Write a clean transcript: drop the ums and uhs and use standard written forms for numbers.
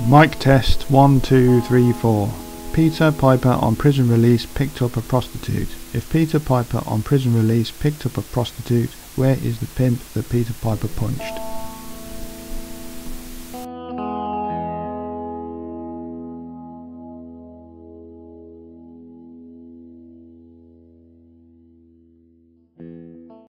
Mic test 1 2 3 4. Peter Piper on prison release picked up a prostitute. If Peter Piper on prison release picked up a prostitute, where is the pimp that Peter Piper punched?